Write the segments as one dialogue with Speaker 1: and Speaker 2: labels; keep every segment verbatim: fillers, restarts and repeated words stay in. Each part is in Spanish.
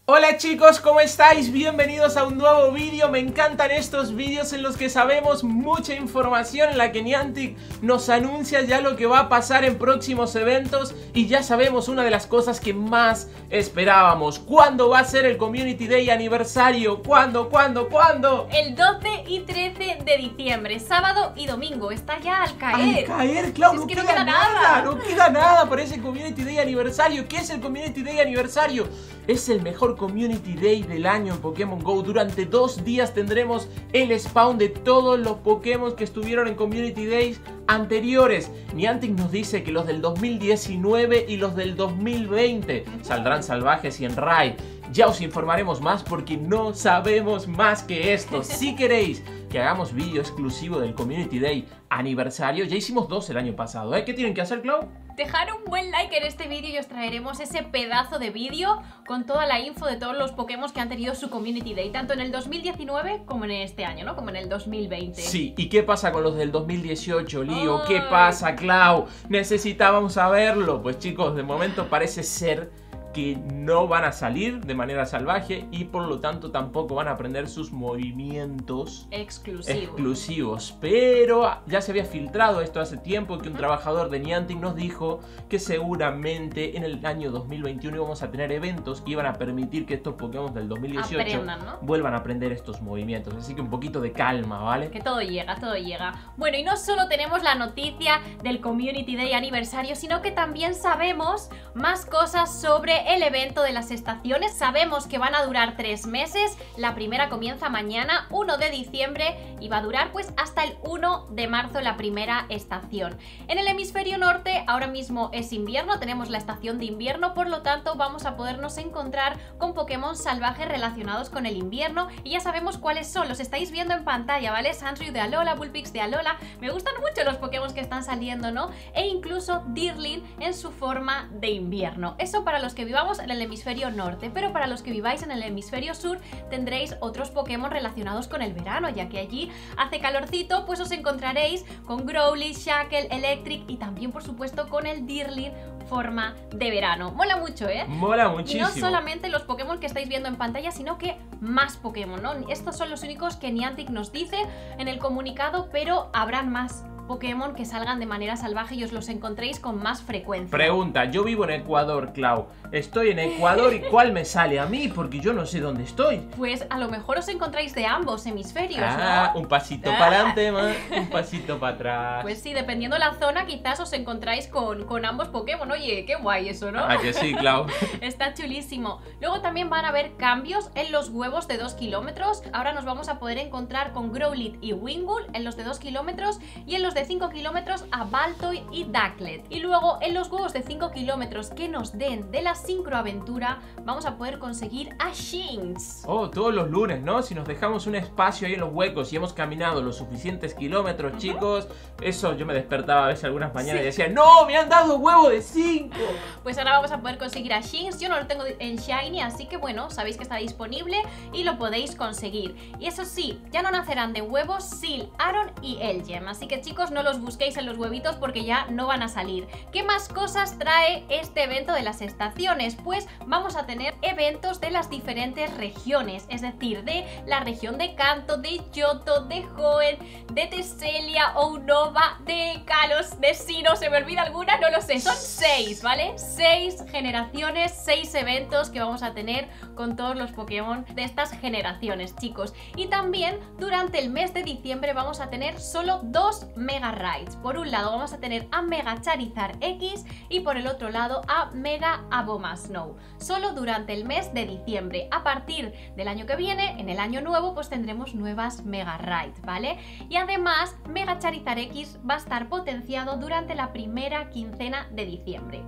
Speaker 1: Hola chicos, ¿cómo estáis? Bienvenidos a un nuevo vídeo. Me encantan estos vídeos en los que sabemos mucha información, en la que Niantic nos anuncia ya lo que va a pasar en próximos eventos. Y ya sabemos una de las cosas que más esperábamos: ¿cuándo va a ser el Community Day aniversario? ¿Cuándo? ¿Cuándo? ¿Cuándo?
Speaker 2: El doce y trece de diciembre, sábado y domingo. Está ya al caer.
Speaker 1: Al caer, claro,
Speaker 2: Si
Speaker 1: no,
Speaker 2: es que
Speaker 1: queda
Speaker 2: no queda
Speaker 1: nada,
Speaker 2: nada.
Speaker 1: no queda nada para ese Community Day aniversario. ¿Qué es el Community Day aniversario? Es el mejor Community Day del año en Pokémon GO. Durante dos días tendremos el spawn de todos los Pokémon que estuvieron en Community Days anteriores. Niantic nos dice que los del dos mil diecinueve y los del dos mil veinte saldrán salvajes y en raid. Ya os informaremos más porque no sabemos más que esto. Si queréis que hagamos vídeo exclusivo del Community Day aniversario, ya hicimos dos el año pasado, ¿eh? ¿Qué tienen que hacer, Clau?
Speaker 2: Dejar un buen like en este vídeo y os traeremos ese pedazo de vídeo con toda la info de todos los Pokémon que han tenido su Community Day, tanto en el dos mil diecinueve como en este año, ¿no? Como en el dos mil veinte.
Speaker 1: Sí, ¿y qué pasa con los del dos mil dieciocho, Lío?
Speaker 2: Ay.
Speaker 1: ¿Qué pasa, Clau? Necesitábamos saberlo. Pues chicos, de momento parece ser que no van a salir de manera salvaje y por lo tanto tampoco van a aprender sus movimientos
Speaker 2: Exclusivos.
Speaker 1: exclusivos. Pero ya se había filtrado esto hace tiempo, que un trabajador de Niantic nos dijo que seguramente en el año dos mil veintiuno íbamos a tener eventos que iban a permitir que estos Pokémon del dos mil dieciocho
Speaker 2: Aprendan, ¿no?
Speaker 1: vuelvan a aprender estos movimientos. Así que un poquito de calma, ¿vale?
Speaker 2: Que todo llega, todo llega. Bueno, y no solo tenemos la noticia del Community Day aniversario, sino que también sabemos más cosas sobre el evento de las estaciones. Sabemos que van a durar tres meses. La primera comienza mañana, uno de diciembre, y va a durar pues hasta el uno de marzo la primera estación. En el hemisferio norte ahora mismo es invierno, tenemos la estación de invierno, por lo tanto vamos a podernos encontrar con Pokémon salvajes relacionados con el invierno, y ya sabemos cuáles son, los estáis viendo en pantalla, ¿vale? Sandshrew de Alola, Vulpix de Alola. Me gustan mucho los Pokémon que están saliendo, ¿no? E incluso Deerling en su forma de invierno. Eso para los que vivamos en el hemisferio norte, pero para los que viváis en el hemisferio sur tendréis otros Pokémon relacionados con el verano, ya que allí hace calorcito, pues os encontraréis con Growlithe, Shackle, Electric y también por supuesto con el Deerling forma de verano. Mola mucho, ¿eh?
Speaker 1: Mola muchísimo.
Speaker 2: Y no solamente los Pokémon que estáis viendo en pantalla, sino que más Pokémon, ¿no? Estos son los únicos que Niantic nos dice en el comunicado, pero habrán más Pokémon que salgan de manera salvaje y os los encontréis con más frecuencia.
Speaker 1: Pregunta, yo vivo en Ecuador, Clau. Estoy en Ecuador y ¿cuál me sale a mí? Porque yo no sé dónde estoy.
Speaker 2: Pues a lo mejor os encontráis de ambos hemisferios,
Speaker 1: Ah,
Speaker 2: ¿no?
Speaker 1: un pasito
Speaker 2: Ah.
Speaker 1: para adelante, man, un pasito para atrás.
Speaker 2: Pues sí, dependiendo la zona quizás os encontráis con, con ambos Pokémon. Oye, qué guay eso, ¿no?
Speaker 1: Ah, que sí, Clau.
Speaker 2: Está chulísimo. Luego también van a haber cambios en los huevos de dos kilómetros. Ahora nos vamos a poder encontrar con Growlithe y Wingull en los de dos kilómetros, y en los de cinco kilómetros a Baltoy y Ducklet. Y luego en los huevos de cinco kilómetros que nos den de la sincroaventura vamos a poder conseguir a Shinx.
Speaker 1: Oh, todos los lunes, ¿no? Si nos dejamos un espacio ahí en los huecos y hemos caminado los suficientes kilómetros, uh-huh. chicos, eso yo me despertaba a veces algunas mañanas sí. y decía, ¡no! ¡Me han dado huevo de cinco!
Speaker 2: Pues ahora vamos a poder conseguir a Shinx. Yo no lo tengo en Shiny, así que bueno, sabéis que está disponible y lo podéis conseguir. Y eso sí, ya no nacerán de huevos Seel, Aron y Elgem, así que chicos, no los busquéis en los huevitos porque ya no van a salir. ¿Qué más cosas trae este evento de las estaciones? Pues vamos a tener eventos de las diferentes regiones, es decir, de la región de Kanto, de Johto, de Hoenn, de Teselia, Unova, de Kalos, de Sinnoh. ¿Se me olvida alguna? No lo sé. Son seis, ¿vale? Seis generaciones, seis eventos que vamos a tener con todos los Pokémon de estas generaciones, chicos. Y también durante el mes de diciembre vamos a tener solo dos Mega Raids. Por un lado vamos a tener a Mega Charizard X y por el otro lado a Mega Abomasnow. Solo durante el mes de diciembre. A partir del año que viene, en el año nuevo, pues tendremos nuevas Mega Raids, ¿vale? Y además Mega Charizard X va a estar potenciado durante la primera quincena de diciembre.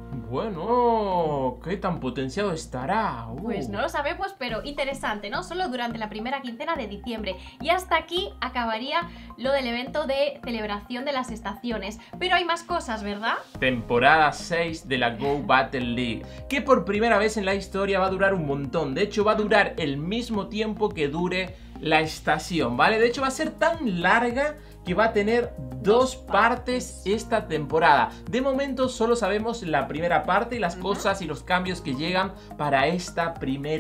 Speaker 1: Bueno, ¿qué tan potenciado estará? Uh.
Speaker 2: Pues no lo sabemos, pero interesante, ¿no? Solo durante la primera quincena de diciembre. Y hasta aquí acabaría lo del evento de celebración de las estaciones. Pero hay más cosas, ¿verdad?
Speaker 1: Temporada seis de la Go Battle League, que por primera vez en la historia va a durar un montón. De hecho, va a durar el mismo tiempo que dure la estación, ¿vale? De hecho, va a ser tan larga que va a tener dos partes esta temporada. De momento solo sabemos la primera parte y las uh-huh. cosas y los cambios que llegan para esta primera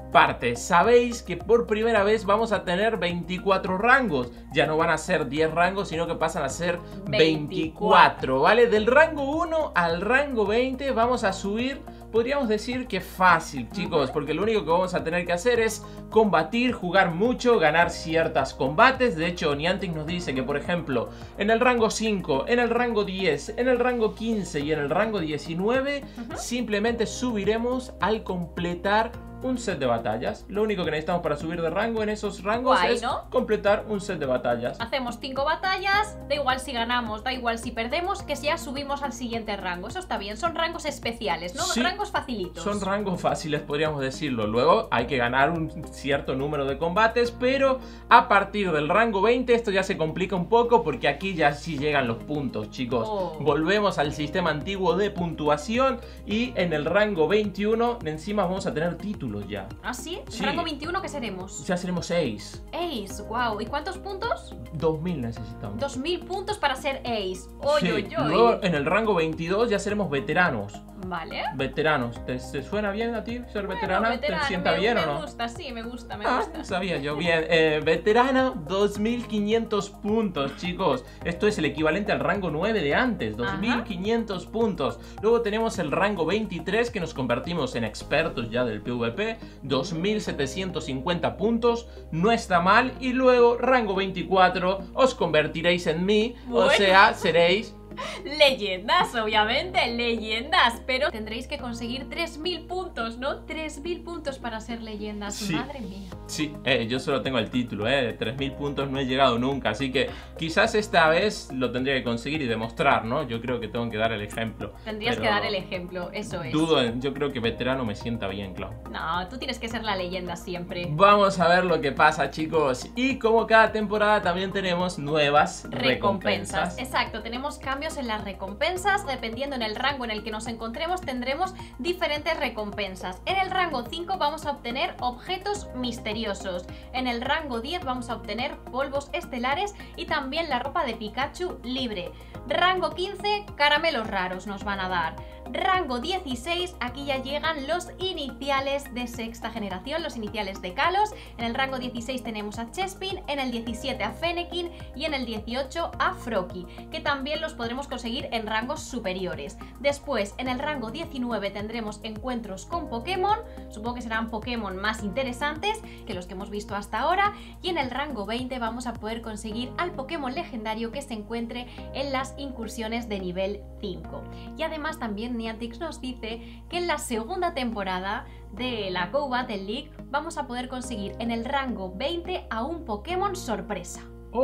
Speaker 1: partes. Sabéis que por primera vez vamos a tener veinticuatro rangos. Ya no van a ser diez rangos, sino que pasan a ser veinticuatro, ¿vale? Del rango uno al rango veinte vamos a subir, podríamos decir que fácil, chicos, porque lo único que vamos a tener que hacer es combatir, jugar mucho, ganar ciertas combates. De hecho, Niantic nos dice que, por ejemplo, en el rango cinco, en el rango diez, en el rango quince y en el rango diecinueve, uh-huh. simplemente subiremos al completar un set de batallas. Lo único que necesitamos para subir de rango en esos rangos Guay, es ¿no? completar un set de batallas.
Speaker 2: Hacemos cinco batallas, da igual si ganamos, da igual si perdemos, que ya subimos al siguiente rango. Eso está bien, son rangos especiales, ¿no?
Speaker 1: Sí,
Speaker 2: rangos facilitos.
Speaker 1: Son rangos fáciles, podríamos decirlo. Luego hay que ganar un cierto número de combates, pero a partir del rango veinte esto ya se complica un poco, porque aquí ya sí llegan los puntos, chicos. Oh. Volvemos al sistema antiguo de puntuación y en el rango veintiuno encima vamos a tener títulos ya.
Speaker 2: ¿Ah, sí? sí. ¿Rango veintiuno qué seremos?
Speaker 1: Ya seremos Ace.
Speaker 2: Ace, wow. ¿Y cuántos puntos?
Speaker 1: dos mil necesitamos.
Speaker 2: dos mil puntos para ser Ace. Oy,
Speaker 1: sí.
Speaker 2: oy, oy.
Speaker 1: Luego en el rango veintidós ya seremos veteranos.
Speaker 2: Vale.
Speaker 1: Veteranos. ¿Te, te suena bien a ti ser bueno, veterana?
Speaker 2: Veterano,
Speaker 1: ¿Te sienta
Speaker 2: me,
Speaker 1: bien
Speaker 2: me
Speaker 1: o no?
Speaker 2: Me gusta, sí, me gusta, me
Speaker 1: ah,
Speaker 2: gusta.
Speaker 1: Sabía yo, bien. Eh, veterana, dos mil quinientos puntos, chicos. Esto es el equivalente al rango nueve de antes, dos mil quinientos Ajá. puntos. Luego tenemos el rango veintitrés, que nos convertimos en expertos ya del PvP, dos mil setecientos cincuenta puntos, no está mal. Y luego, rango veinticuatro, os convertiréis en mí, bueno. o sea, seréis...
Speaker 2: leyendas, obviamente, leyendas. Pero tendréis que conseguir tres mil puntos, ¿no? tres mil puntos para ser leyendas, sí. Madre mía.
Speaker 1: Sí, eh, yo solo tengo el título, eh, tres mil puntos no he llegado nunca. Así que quizás esta vez lo tendría que conseguir y demostrar, ¿no? Yo creo que tengo que dar el ejemplo.
Speaker 2: Tendrías que dar el ejemplo, eso es.
Speaker 1: Dudo, en, yo creo que veterano me sienta bien, Clau.
Speaker 2: No, tú tienes que ser la leyenda siempre.
Speaker 1: Vamos a ver lo que pasa, chicos. Y como cada temporada también tenemos nuevas recompensas. recompensas.
Speaker 2: Exacto, tenemos cambios en las recompensas. Dependiendo en el rango en el que nos encontremos, tendremos diferentes recompensas. En el rango cinco vamos a obtener objetos misteriosos. En el rango diez vamos a obtener polvos estelares y también la ropa de Pikachu libre. Rango quince, caramelos raros nos van a dar. Rango dieciséis, aquí ya llegan los iniciales de sexta generación, los iniciales de Kalos. En el rango dieciséis tenemos a Chespin, en el diecisiete a Fennekin y en el dieciocho a Froakie, que también los podremos conseguir en rangos superiores. Después, en el rango diecinueve tendremos encuentros con Pokémon, supongo que serán Pokémon más interesantes que los que hemos visto hasta ahora. Y en el rango veinte vamos a poder conseguir al Pokémon legendario que se encuentre en las incursiones de nivel cinco. Y además también Niantic nos dice que en la segunda temporada de la Go Battle League vamos a poder conseguir en el rango veinte a un Pokémon sorpresa.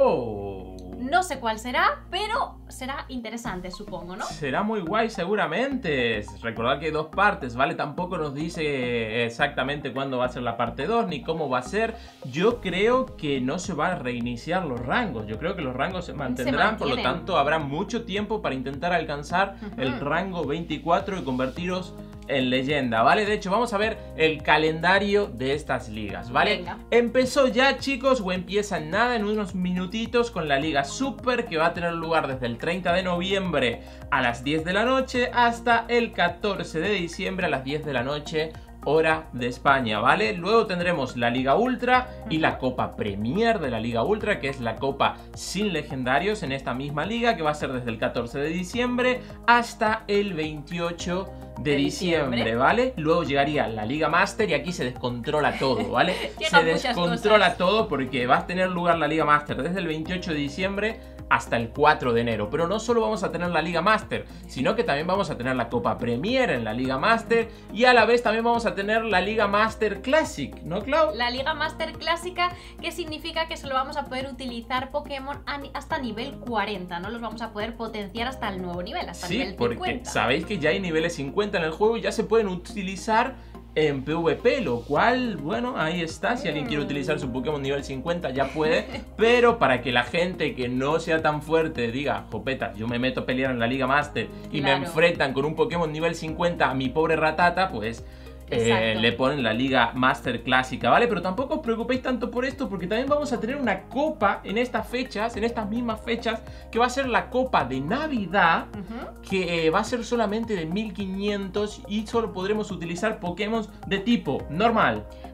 Speaker 1: Oh.
Speaker 2: No sé cuál será, pero será interesante, supongo, ¿no?
Speaker 1: Será muy guay seguramente. Recordad que hay dos partes, ¿vale? Tampoco nos dice exactamente cuándo va a ser la parte dos, ni cómo va a ser. Yo creo que no se van a reiniciar los rangos. Yo creo que los rangos se mantendrán, se por lo tanto habrá mucho tiempo para intentar alcanzar uh-huh. el rango veinticuatro y convertiros en leyenda, ¿vale? De hecho, vamos a ver el calendario de estas ligas, ¿vale?
Speaker 2: Venga.
Speaker 1: Empezó ya, chicos, o empieza en nada, en unos minutitos, con la Liga Super, que va a tener lugar desde el treinta de noviembre a las diez de la noche hasta el catorce de diciembre a las diez de la noche, hora de España, ¿vale? Luego tendremos la Liga Ultra y la Copa Premier de la Liga Ultra, que es la copa sin legendarios en esta misma liga, que va a ser desde el catorce de diciembre hasta el veintiocho de diciembre, diciembre, ¿vale? Luego llegaría la Liga Master y aquí se descontrola todo, ¿vale? Se descontrola cosas. todo porque va a tener lugar la Liga Master desde el veintiocho de diciembre hasta el cuatro de enero. Pero no solo vamos a tener la Liga Master, sino que también vamos a tener la Copa Premier en la Liga Master y a la vez también vamos a tener la Liga Master Classic, ¿no, Clau?
Speaker 2: La Liga Master Clásica, que significa que solo vamos a poder utilizar Pokémon hasta nivel cuarenta, no los vamos a poder potenciar hasta el nuevo nivel, hasta
Speaker 1: sí,
Speaker 2: nivel cincuenta.
Speaker 1: Porque sabéis que ya hay niveles cincuenta en el juego y ya se pueden utilizar en PvP, lo cual, bueno, ahí está. Si alguien quiere utilizar su Pokémon nivel cincuenta ya puede, pero para que la gente que no sea tan fuerte diga, jopetas, yo me meto a pelear en la Liga Master y claro. me enfrentan con un Pokémon nivel cincuenta a mi pobre Ratata, pues eh, le ponen la Liga Master Clásica, ¿vale? Pero tampoco os preocupéis tanto por esto, porque también vamos a tener una copa en estas fechas, en estas mismas fechas, que va a ser la Copa de Navidad, uh-huh. que eh, va a ser solamente de mil quinientos y solo podremos utilizar Pokémon de tipo normal,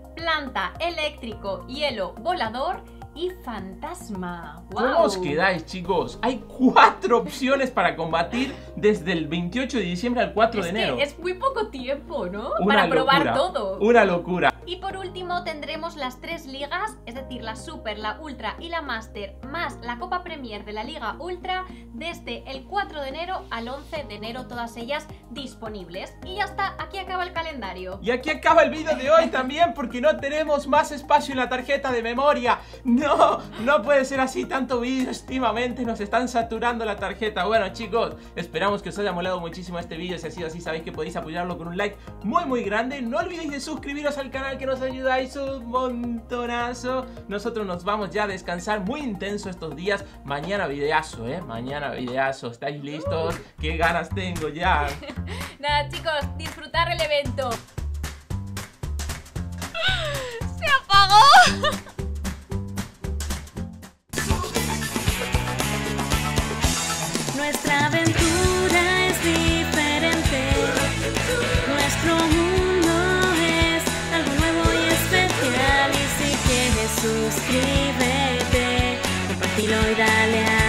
Speaker 2: planta, eléctrico, hielo, volador y fantasma. ¡Wow!
Speaker 1: ¿Cómo os quedáis, chicos? Hay cuatro opciones para combatir desde el veintiocho de diciembre al cuatro
Speaker 2: es
Speaker 1: de enero.
Speaker 2: Que es muy poco tiempo, ¿no?
Speaker 1: Una
Speaker 2: para probar
Speaker 1: locura,
Speaker 2: todo.
Speaker 1: Una locura.
Speaker 2: Y por último tendremos las tres ligas, es decir, la Super, la Ultra y la Master, más la Copa Premier de la Liga Ultra, desde el cuatro de enero al once de enero, todas ellas disponibles. Y ya está, aquí acaba el calendario.
Speaker 1: Y aquí acaba el vídeo de hoy también, porque no tenemos más espacio en la tarjeta de memoria. No, no puede ser así, tanto vídeo, estimamente, nos están saturando la tarjeta. Bueno, chicos, esperamos que os haya molado muchísimo este vídeo. Si ha sido así, sabéis que podéis apoyarlo con un like muy muy grande. No olvidéis de suscribiros al canal, que nos ayudáis un montonazo. Nosotros nos vamos ya a descansar, muy intenso estos días. Mañana videazo, eh, mañana videazo. ¿Estáis listos? ¡Qué ganas tengo ya!
Speaker 2: Nada, chicos, disfrutar el evento. ¡Se apagó!
Speaker 3: Nuestra aventura es diferente. Nuestro mundo es algo nuevo y especial. Y si quieres, suscríbete, compártelo y dale a